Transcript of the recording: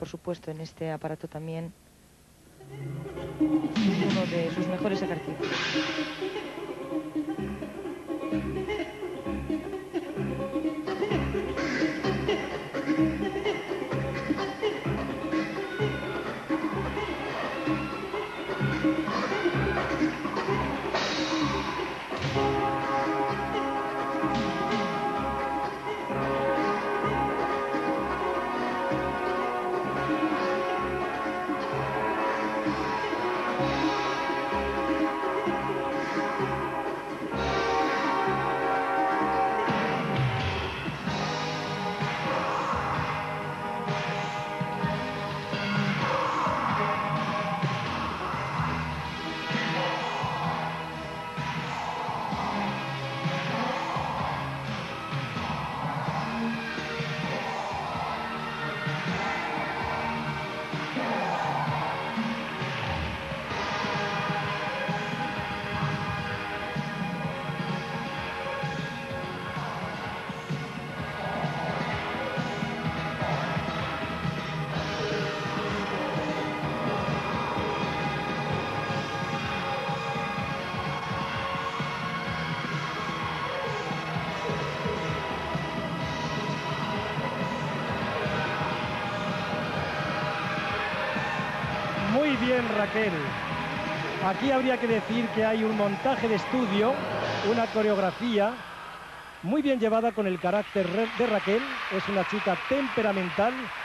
por supuesto, en este aparato también uno de sus mejores ejercicios. Muy bien, Raquel. Aquí habría que decir que hay un montaje de estudio, una coreografía muy bien llevada con el carácter de Raquel. Es una chica temperamental